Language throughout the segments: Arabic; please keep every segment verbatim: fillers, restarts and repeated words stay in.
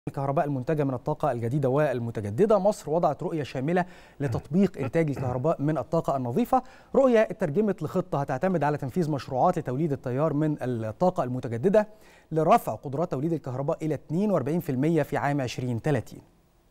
الكهرباء المنتجة من الطاقة الجديدة والمتجددة. مصر وضعت رؤية شاملة لتطبيق إنتاج الكهرباء من الطاقة النظيفة. رؤية اترجمت لخطة هتعتمد على تنفيذ مشروعات لتوليد التيار من الطاقة المتجددة لرفع قدرات توليد الكهرباء إلى اثنين وأربعين بالمئة في عام ألفين وثلاثين.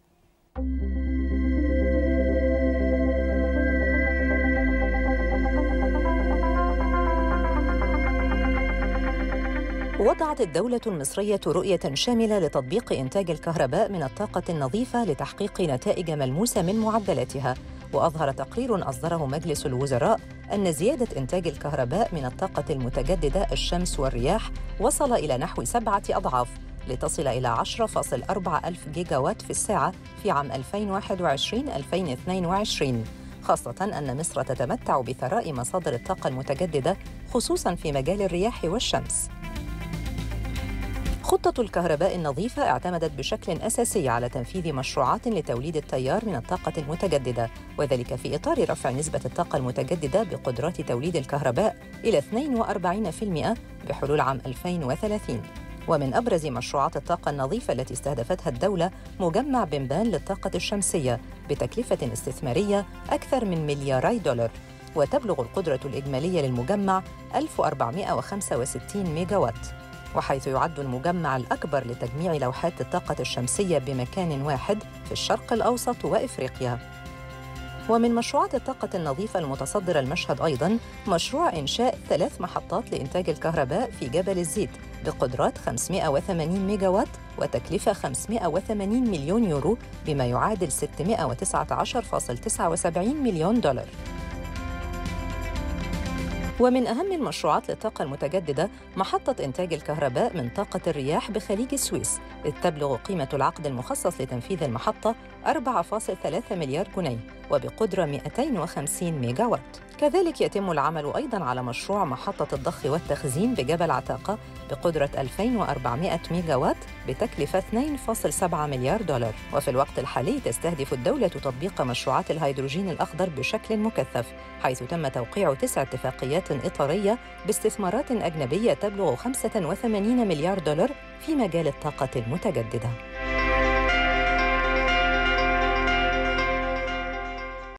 وضعت الدولة المصرية رؤية شاملة لتطبيق إنتاج الكهرباء من الطاقة النظيفة لتحقيق نتائج ملموسة من معدلاتها. وأظهر تقرير أصدره مجلس الوزراء أن زيادة إنتاج الكهرباء من الطاقة المتجددة الشمس والرياح وصل إلى نحو سبعة أضعاف لتصل إلى عشرة فاصلة أربعة ألف جيجا وات في الساعة في عام ألفين وواحد وعشرين ألفين واثنين وعشرين، خاصة أن مصر تتمتع بثراء مصادر الطاقة المتجددة خصوصاً في مجال الرياح والشمس. خطة الكهرباء النظيفة اعتمدت بشكل أساسي على تنفيذ مشروعات لتوليد التيار من الطاقة المتجددة، وذلك في إطار رفع نسبة الطاقة المتجددة بقدرات توليد الكهرباء إلى اثنين وأربعين بالمئة بحلول عام ألفين وثلاثين. ومن أبرز مشروعات الطاقة النظيفة التي استهدفتها الدولة مجمع بنبان للطاقة الشمسية بتكلفة استثمارية أكثر من ملياري دولار، وتبلغ القدرة الإجمالية للمجمع ألف وأربعمئة وخمسة وستين ميجا وات، وحيث يعد المجمع الأكبر لتجميع لوحات الطاقة الشمسية بمكان واحد في الشرق الأوسط وإفريقيا. ومن مشروعات الطاقة النظيفة المتصدرة المشهد أيضاً مشروع إنشاء ثلاث محطات لإنتاج الكهرباء في جبل الزيت بقدرات خمسمئة وثمانين ميجا وات وتكلفة خمسمئة وثمانين مليون يورو بما يعادل ستمئة وتسعة عشر فاصلة تسعة وسبعين مليون دولار. ومن أهم المشروعات للطاقة المتجددة محطة إنتاج الكهرباء من طاقة الرياح بخليج السويس، إذ تبلغ قيمة العقد المخصص لتنفيذ المحطة أربعة فاصلة ثلاثة مليار جنيه وبقدرة مئتين وخمسين ميجا وات. كذلك يتم العمل أيضاً على مشروع محطة الضخ والتخزين بجبل عتاقة بقدرة ألفين وأربعمئة ميجا وات بتكلفة اثنين فاصلة سبعة مليار دولار. وفي الوقت الحالي تستهدف الدولة تطبيق مشروعات الهيدروجين الأخضر بشكل مكثف، حيث تم توقيع تسع اتفاقيات إطارية باستثمارات أجنبية تبلغ خمسة وثمانين مليار دولار في مجال الطاقة المتجددة.